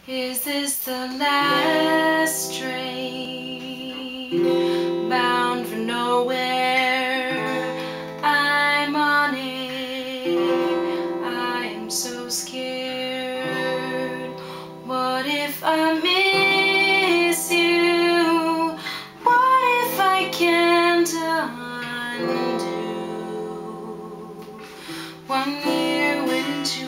Is this the last train bound for nowhere? I'm on it. I am so scared. What if I miss you? What if I can't undo? 1 year went into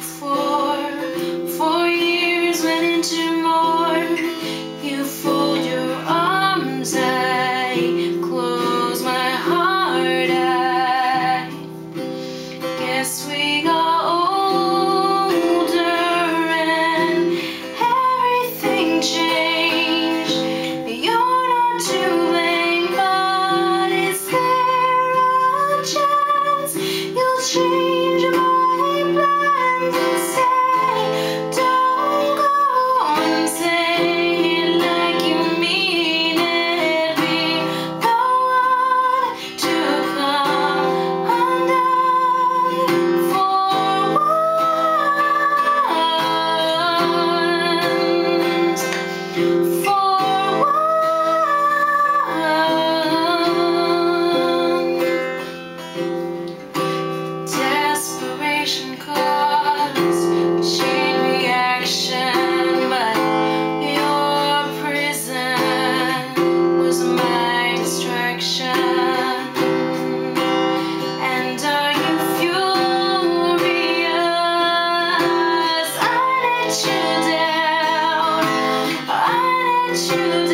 4 years went into more. You fold your arms, I close my heart. I guess we got older and everything changed. You're not to blame, but is there a chance you'll change my plans and say, don't go and say it like you mean it? Be the one to come undone for once. Desperation caused a chain reaction, but your prison was my distraction. And are you furious? I let you down. I let you